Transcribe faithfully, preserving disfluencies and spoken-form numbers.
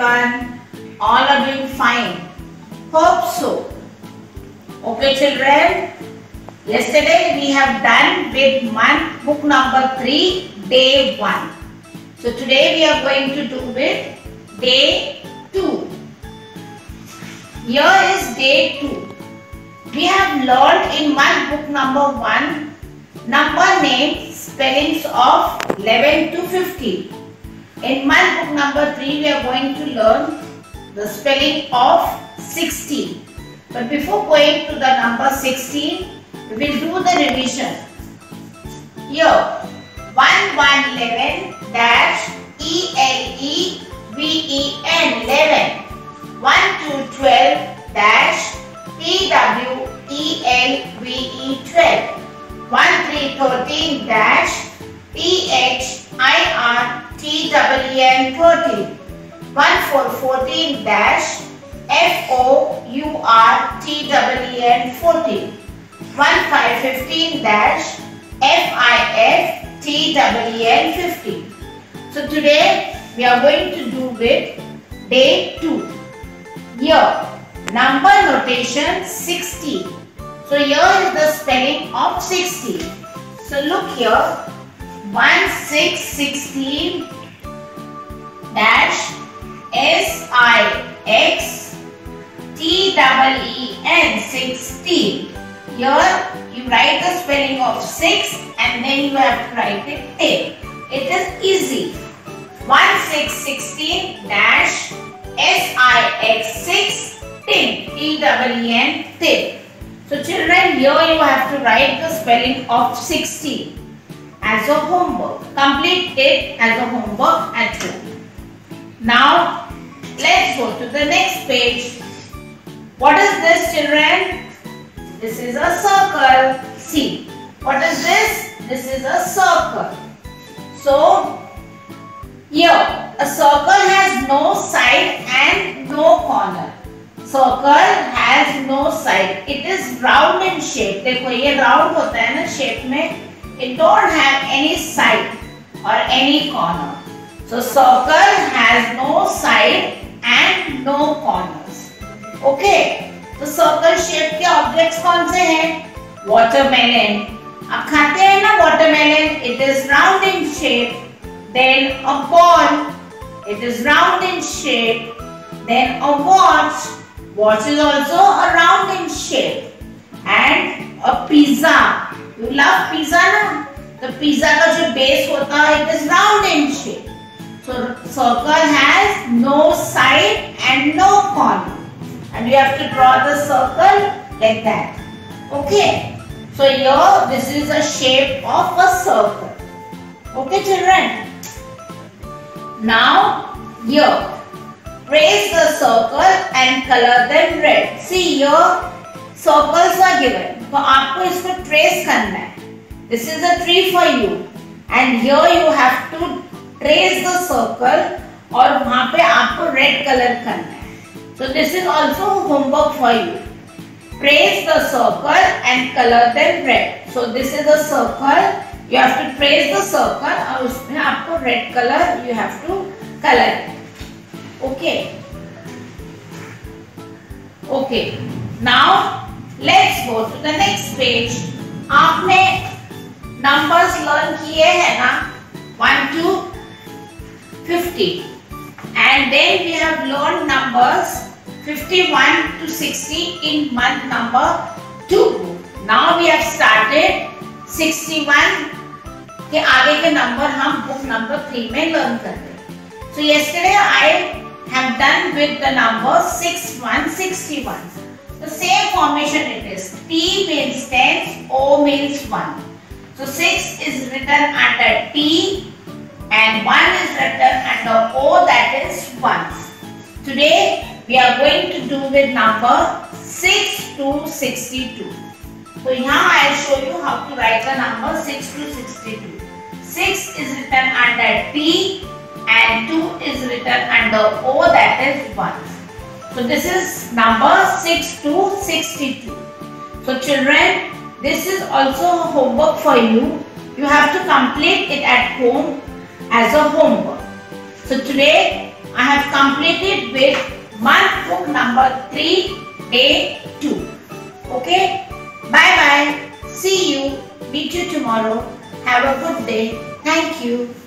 everyone. All are doing fine. Hope so. Okay children. Yesterday we have done with month book number three, day one. So today we are going to do with day two. Here is day two. We have learned in month book number one number names, spellings of eleven to fifteen. In month book number three we are going to learn the spelling of sixteen. But before going to the number sixteen, we will do the revision. Here, one one eleven dash E L E V E N eleven, one two twelve dash T W E L V E twelve, one three thirteen dash T H I R T W E N thirteen, one four fourteen dash F O U R T W E N fourteen, one five fifteen dash F I F T W E N fifteen. So today we are going to do with day two. Here, number notation sixteen. So here is the spelling of sixteen. So look here, one six sixteen dash S I X T E E N sixteen. Here you write the spelling of six and then you have to write it ten. It is easy. one six sixteen dash S I X six ten. T E E N ten. So children, here you have to write the spelling of sixteen as a homework. Complete it as a homework at home. Now let's go to the next page. What is this children? This is a circle. See, what is this? This is a circle. So here a circle has no side and no corner. Circle has no side. It is round in shape. देखो ये round होता है ना shape में. It don't have any side or any corner. So circle has no side and no corners. Okay. तो circle shape के objects कौन से हैं? Watermelon. आप खाते हैं ना watermelon? It is round in shape. Then a ball. It is round in shape. Then a watch. Watch is also a round in shape. And a pizza. You love pizza ना? The pizza का जो base होता है, it is round in shape. So circle has no side and no corner. And we have to draw the circle like that. Okay. So here this is a shape of a circle. Okay children. Now here. Trace the circle and color them red. See here, circles are given. So आपको इसको trace करना है. This is a tree for you. And here you have to trace the circle और वहाँ पे आपको red color करना है. So this is also homework for you. Trace the circle and color them red. So this is a circle. You have to trace the circle और उसमें आपको red color you have to color it. Okay. Okay. Now let's go to the next page. आपने numbers learn किए हैं ना? one to fifty. And then we have learned numbers fifty-one to sixty in month number two. Now we have started sixty-one के आगे के number हम book number three में learn करते हैं. So yesterday I have done with the number sixty-one, sixty-one. The same formation it is. T means tens, O means one. So six is written under T and one is written under O, that is ones. Today we are going to do with number six to sixty-two. So यहाँ I will show you how to write the number six to sixty-two. six is written under T and two is written under O, that is one. So this is number six to sixty-two. So children, this is also a homework for you. You have to complete it at home as a homework. So today I have completed with month book number three, day two. Okay? Bye bye. See you. Meet you tomorrow. Have a good day. Thank you.